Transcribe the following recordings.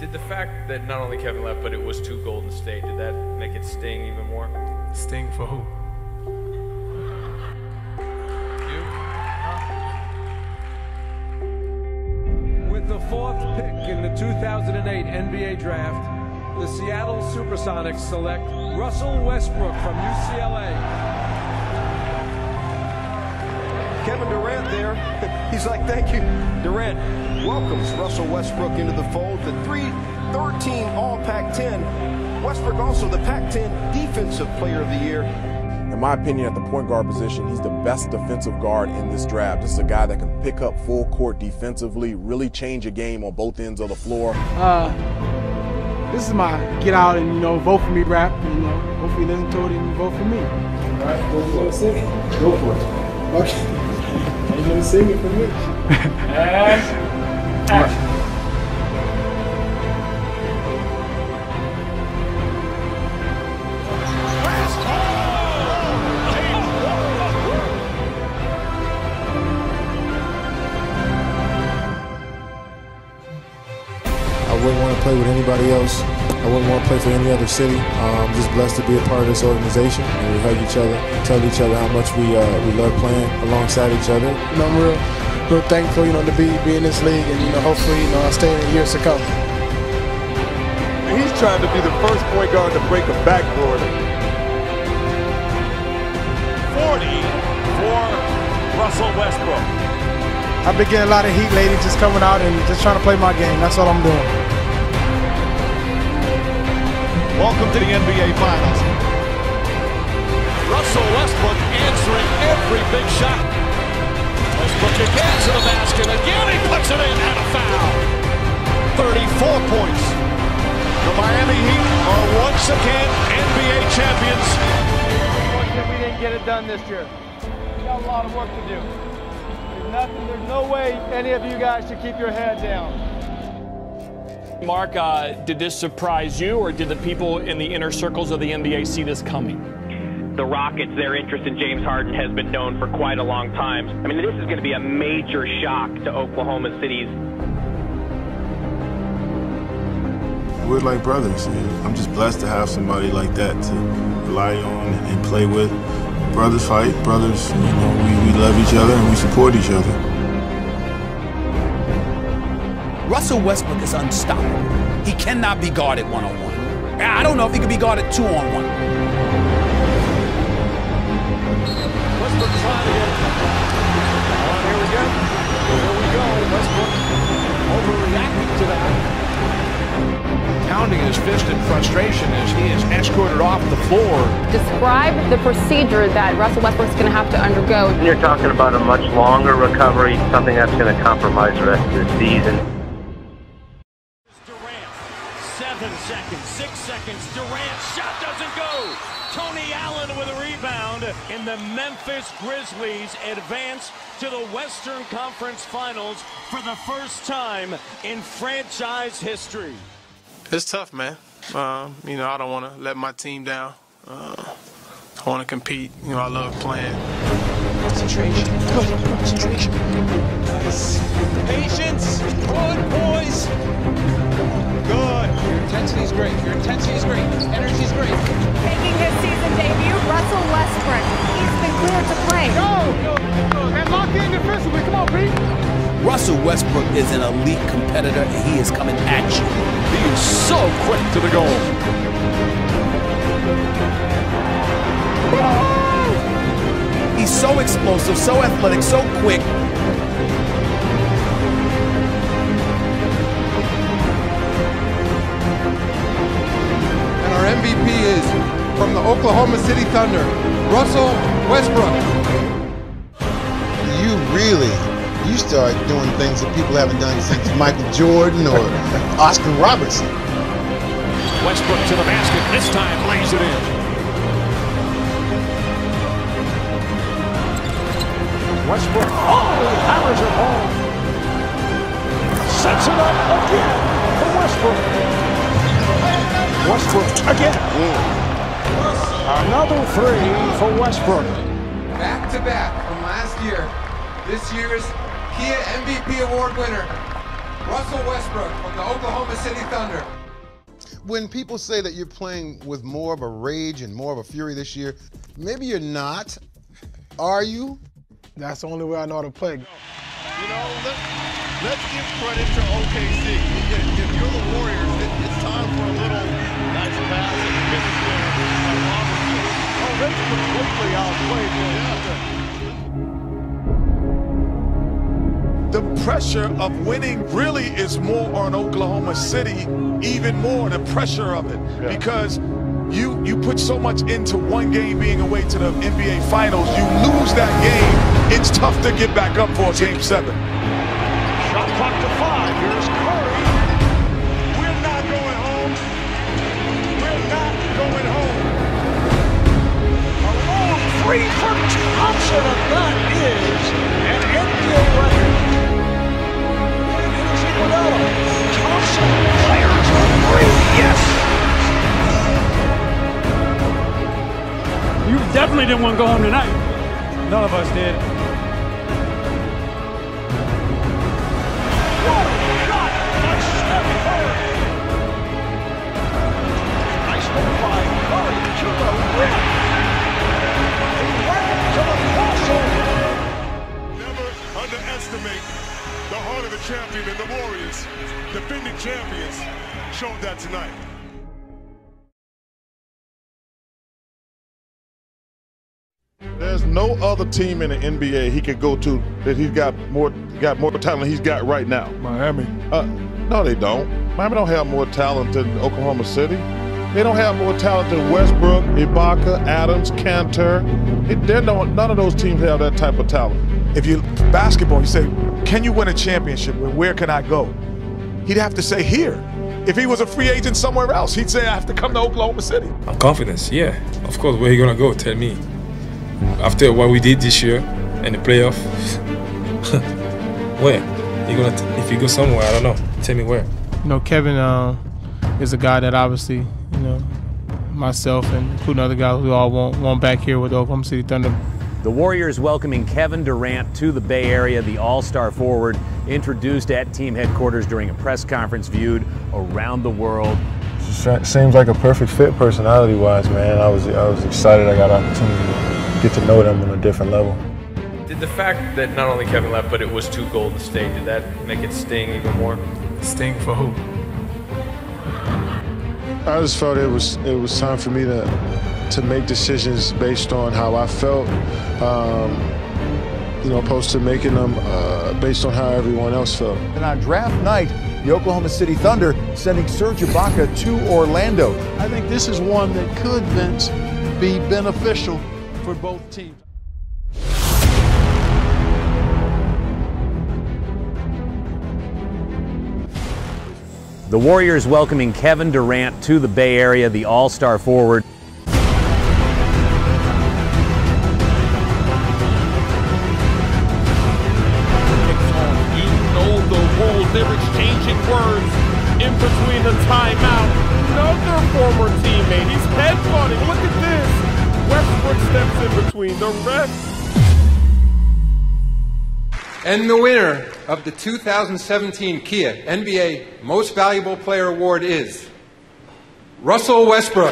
Did the fact that not only Kevin left, but it was to Golden State, did that make it sting even more? Sting for who? You? With the 4th pick in the 2008 NBA Draft, the Seattle SuperSonics select Russell Westbrook from UCLA. Kevin Durant there, he's like, thank you. Durant welcomes Russell Westbrook into the fold, the 3-13 All Pac-10. Westbrook also the Pac-10 Defensive Player of the Year. In my opinion, at the point guard position, he's the best defensive guard in this draft. This is a guy that can pick up full court defensively, really change a game on both ends of the floor. This is my get out and, vote for me rap. Hopefully listen to it and vote for me. All right, go for it. Go for it. Okay. Are you going to sing it for me? Action. I wouldn't want to play with anybody else. I wouldn't want to play for any other city. I'm just blessed to be a part of this organization, and we hug each other, tell each other how much we love playing alongside each other. I'm real thankful, to be in this league, and hopefully, I'll stay in the years to come. He's trying to be the first point guard to break a backboard. 40 for Russell Westbrook. I've been getting a lot of heat lately, just coming out and just trying to play my game. That's all I'm doing. Welcome to the NBA Finals. Russell Westbrook answering every big shot. Westbrook again to the basket. Again he puts it in and a foul. 34 points. The Miami Heat are once again NBA champions. Unfortunately, we didn't get it done this year. We got a lot of work to do. There's no way any of you guys should keep your head down. Mark, did this surprise you, or did the people in the inner circles of the NBA see this coming? The Rockets, their interest in James Harden has been known for quite a long time. I mean, this is going to be a major shock to Oklahoma City's. We're like brothers, and I'm just blessed to have somebody like that to rely on and play with. Brothers fight, brothers, we love each other and we support each other. Russell Westbrook is unstoppable. He cannot be guarded one-on-one. I don't know if he can be guarded two-on-one. Westbrook trying to get here we go. Here we go. Westbrook overreacting to that. Pounding his fist in frustration as he is escorted off the floor. Describe the procedure that Russell Westbrook's going to have to undergo. You're talking about a much longer recovery, something that's going to compromise the rest of the season. Durant, 7 seconds, 6 seconds. Durant, shot doesn't go. Tony Allen with a rebound, and the Memphis Grizzlies advance to the Western Conference Finals for the first time in franchise history. It's tough, man. I don't want to let my team down. I want to compete. I love playing. Concentration. Good. Concentration. Nice. Patience. Good, boys. Good. Your intensity is great. Your intensity is great. Energy is great. Making his season debut, Russell Westbrook. He's been cleared to play. Go. And lock in defensively. Come on, Pete. Russell Westbrook is an elite competitor, and he is coming at you. He is so quick to the goal. He's so explosive, so athletic, so quick. And our MVP is from the Oklahoma City Thunder, Russell Westbrook. You start doing things that people haven't done since Michael Jordan or Oscar Robertson. Westbrook to the basket, this time lays it in. Westbrook, hammers it home. Sets it up again for Westbrook. Westbrook again. Another three for Westbrook. Back to back from last year. This year's Kia MVP Award winner, Russell Westbrook from the Oklahoma City Thunder. When people say that you're playing with more of a rage and more of a fury this year, maybe you're not. Are you? That's the only way I know how to play. You know, let's give credit to OKC. If you're the Warriors, it's time for a little nice pass and finish there. Oh, that's completely outplayed. The pressure of winning really is more on Oklahoma City, even more the pressure of it, because you put so much into one game being away to the NBA Finals. You lose that game, it's tough to get back up for Game 7. Shot clock to 5. Here's Curry. We're not going home. We're not going home. A long three for Thompson, and that is an NBA record. Thompson fires a three. Yes. You definitely didn't want to go home tonight. None of us did. What a shot by Steph Curry. Nice move by Curry to the rim. Right to the crossover. Never underestimate the heart of the champion, and the Warriors, defending champions, showed that tonight. There's no other team in the NBA he could go to that he's got more talent he's got right now. Miami. No, they don't. Miami don't have more talent than Oklahoma City. They don't have more talent than Westbrook, Ibaka, Adams, Cantor. None of those teams have that type of talent. If you basketball, you say, can you win a championship? Where can I go? He'd have to say here. If he was a free agent somewhere else, he'd say I have to come to Oklahoma City. I'm confident, yeah. Of course, where are you gonna go? Tell me. After what we did this year in the playoff, where? If you go somewhere, I don't know. Tell me where. You know, Kevin is a guy that obviously, you know, myself and including other guys we all want back here with the Oklahoma City Thunder. The Warriors welcoming Kevin Durant to the Bay Area, the all-star forward, introduced at team headquarters during a press conference viewed around the world. Seems like a perfect fit personality-wise, man. I was excited I got an opportunity to get to know them on a different level. Did the fact that not only Kevin left, but it was to Golden State, did that make it sting even more? Sting for who? I just felt it was time for me to make decisions based on how I felt, opposed to making them based on how everyone else felt. And on draft night, the Oklahoma City Thunder sending Serge Ibaka to Orlando. I think this is one that could, Vince, be beneficial for both teams. The Warriors welcoming Kevin Durant to the Bay Area, the all-star forward. They're exchanging words in between the timeout. Another former teammate, he's headbutting. Look at this. Westbrook steps in between the refs. And the winner of the 2017 Kia NBA Most Valuable Player Award is Russell Westbrook.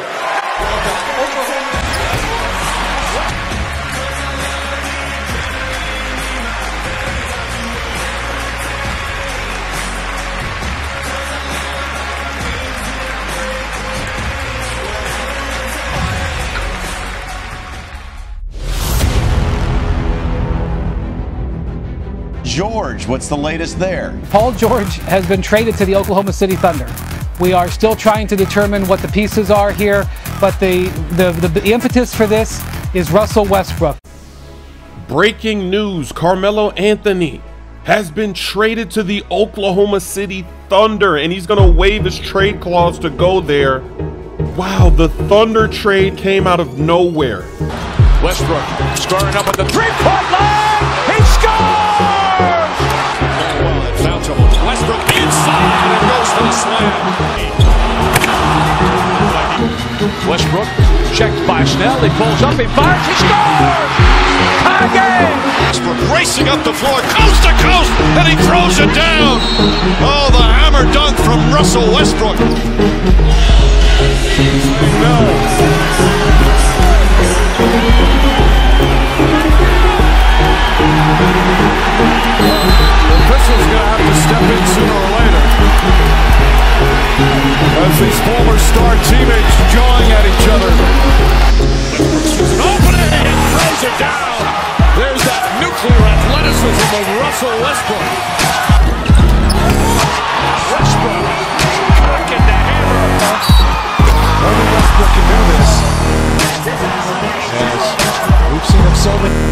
George, what's the latest there? Paul George has been traded to the Oklahoma City Thunder. We are still trying to determine what the pieces are here, but the impetus for this is Russell Westbrook. Breaking news, Carmelo Anthony has been traded to the Oklahoma City Thunder, and he's going to waive his trade clause to go there. Wow, the Thunder trade came out of nowhere. Westbrook scoring up at the three-point line. He scores! Westbrook inside and goes for the slam. Westbrook checked by Snell. He pulls up, he fires, he scores! Tie game! Westbrook racing up the floor, coast to coast, and he throws it down. Oh, the hammer dunk from Russell Westbrook. No. The official's going to have to step in sooner or later. As these former star teammates jawing at each other. An opening and throws it down. There's that nuclear athleticism of Russell Westbrook. Westbrook cocking the hammer. Only Westbrook can do this. As we've seen him so many